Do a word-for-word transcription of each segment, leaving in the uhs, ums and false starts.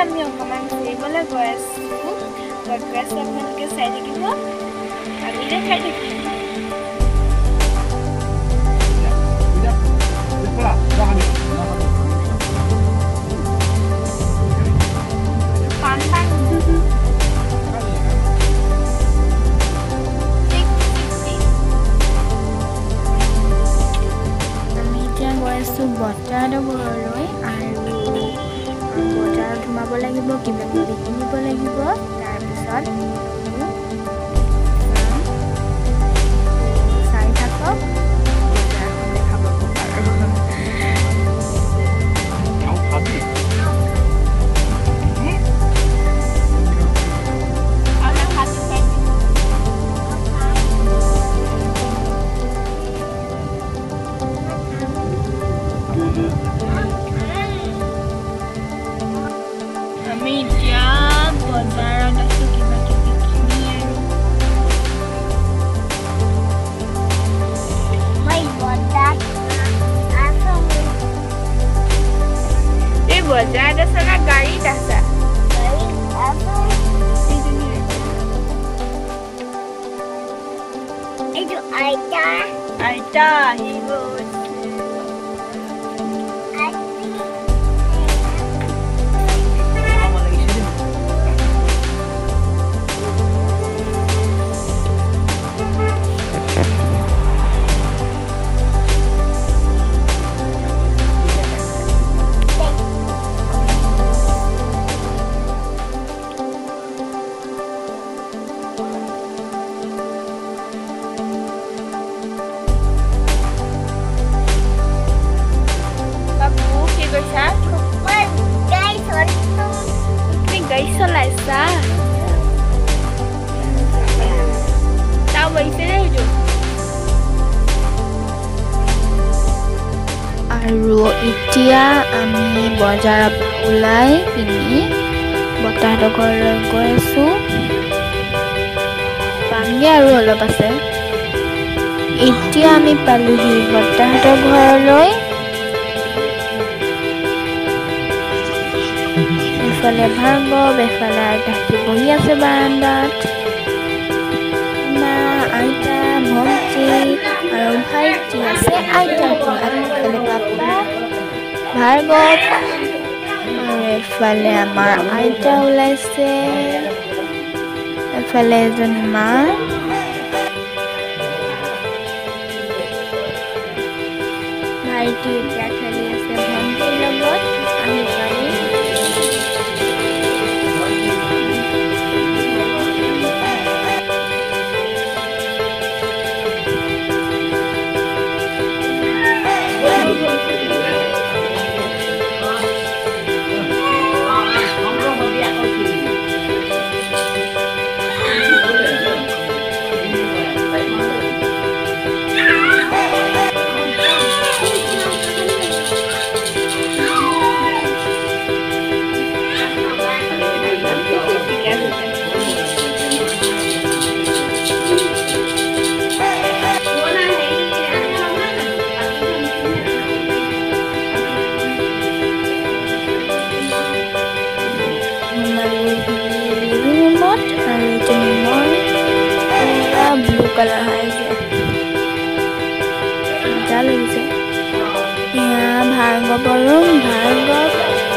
আমি অকণমান ফুৰিবলৈ গৈ আছোঁ গৈ গৈ আছোঁ আপোনালোকে চাই থাকিব আমি দেখাই থাকিম বজাৰৰ ঘৰলৈ আৰু বজাৰত সোমাব লাগিব কিবা কিবি কিনিব লাগিব তাৰপিছত চাই থাকক বজাৰখন দেখাব পাৰোঁ আমি এতিয়া বজাৰত আছোঁ কিবা কিবি কিনি আৰু মই বজাৰত আছোঁ এই বজাৰত আছা না গাড়ীত আছা গাড়ীত আছোঁ এইটো আইতা আইতা আহিব Laisa tao bị thế đấy chứ আৰু এতিয়া আমি বজাৰৰ ওলাই পিনি বতাহতৰ ঘৰলৈ গৈ আছোঁ পামগে আৰু অলপ আছে এতিয়া আমি পালোহি বতাহতৰ ঘৰলৈ এফালে ভাৰ্গৱ এফালে আইতাহঁতে বহি আছে বাৰান্দাত মা আইতা ভণ্টি আৰু ভাইটি আছে আইতাহঁতে আৰু এফালে পাপা ভাৰ্গৱ আৰু এফালে আমাৰ আইতা ওলাইছে এফালে এজনী মা ভাইটি এতিয়া খেলি আছে ভণ্টিৰ লগত আহি পাৰি कलर है इसे मजा लगे यहाँ भार्गव रूम भार्गव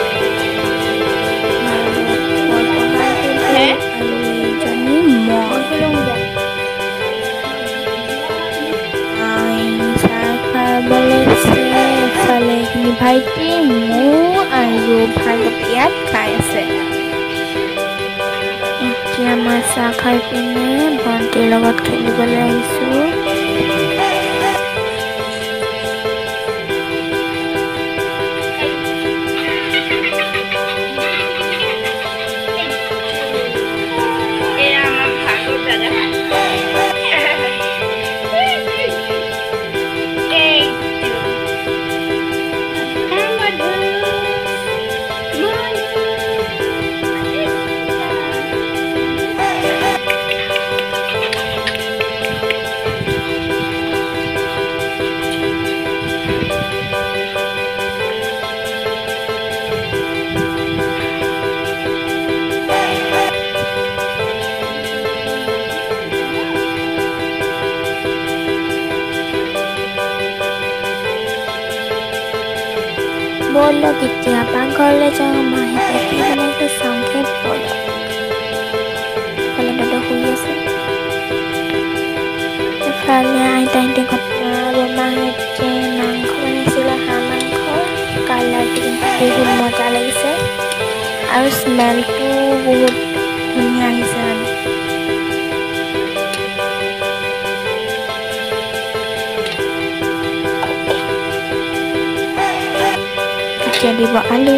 भाइटी मो और भार्गव इतना खाई आसे এতিয়া মই চাহ খাই পিনে ভণ্টিৰ লগত খেলিবলৈ আহিছোঁ ব'লক এতিয়া পাকঘৰলৈ যাওঁ, মাহঁতে কি বনাইছে চাওঁগে ব'লক। এফালে দাদা শুই আছে, এফালে আইতাহঁতে কথা বৰমাহঁতে মাংস বনাইছিলে, হাঁহ মাংস। কালাৰটো কিন্তু বহুত মজা লাগিছে আৰু স্মেলটো বহুত ধুনীয়া আহিছে মানে। এতিয়া দিব আলু,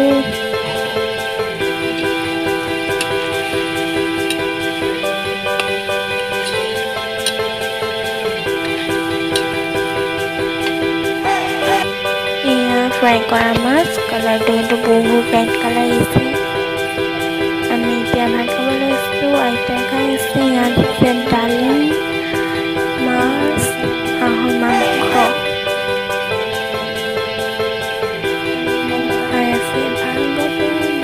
ফ্ৰাই কৰা মাছ। কালাৰটো কিন্তু বহুত ব্ৰাইট কালাৰ আহিছে। আমি এতিয়া ভাত খাব লৈছোঁ, আইতাই খাই আছে। ইয়াত আছে দালি, মাছ, হাঁহৰ মাংস খাই আছে। ভাল পাব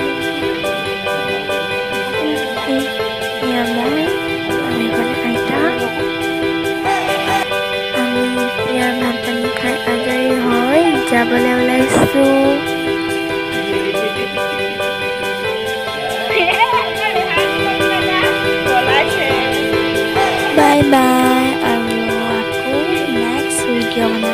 এয়া মই আৰু এইফালে আইতা। আমি এতিয়া ভাত পানী খাই আজৰি হৈ যাবলৈ ওলাইছোঁ। বাই বাই, আৰু আকৌ নেক্সট ভিডিঅ' বনাম।